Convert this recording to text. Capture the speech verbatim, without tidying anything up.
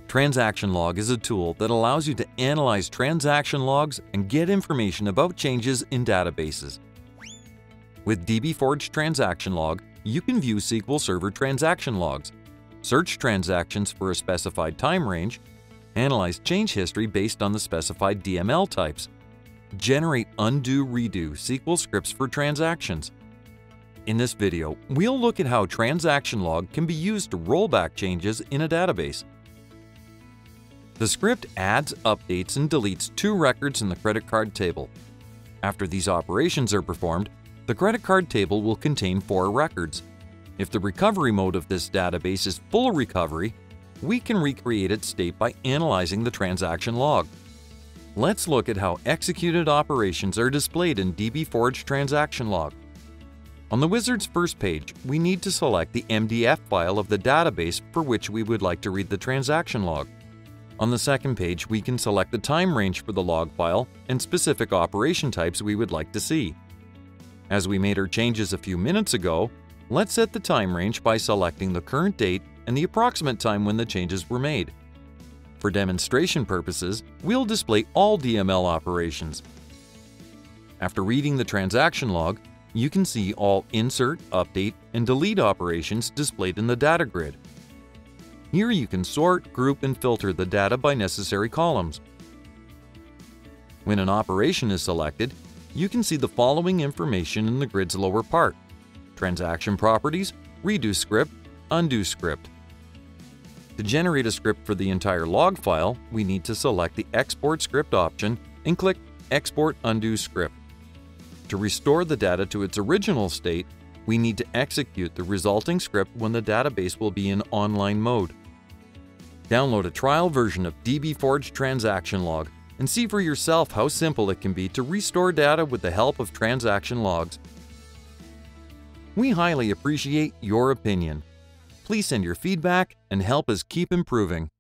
Transaction Log is a tool that allows you to analyze transaction logs and get information about changes in databases. With dbForge Transaction Log, you can view S Q L Server transaction logs, search transactions for a specified time range, analyze change history based on the specified D M L types, generate undo-redo S Q L scripts for transactions. In this video, we'll look at how Transaction Log can be used to roll back changes in a database. The script adds, updates, and deletes two records in the credit card table. After these operations are performed, the credit card table will contain four records. If the recovery mode of this database is full recovery, we can recreate its state by analyzing the transaction log. Let's look at how executed operations are displayed in dbForge Transaction Log. On the wizard's first page, we need to select the M D F file of the database for which we would like to read the transaction log. On the second page, we can select the time range for the log file and specific operation types we would like to see. As we made our changes a few minutes ago, let's set the time range by selecting the current date and the approximate time when the changes were made. For demonstration purposes, we'll display all D M L operations. After reading the transaction log, you can see all insert, update, and delete operations displayed in the data grid. Here you can sort, group, and filter the data by necessary columns. When an operation is selected, you can see the following information in the grid's lower part: transaction properties, redo script, undo script. To generate a script for the entire log file, we need to select the Export Script option and click Export Undo Script. To restore the data to its original state, we need to execute the resulting script when the database will be in online mode. Download a trial version of dbForge Transaction Log and see for yourself how simple it can be to restore data with the help of transaction logs. We highly appreciate your opinion. Please send your feedback and help us keep improving.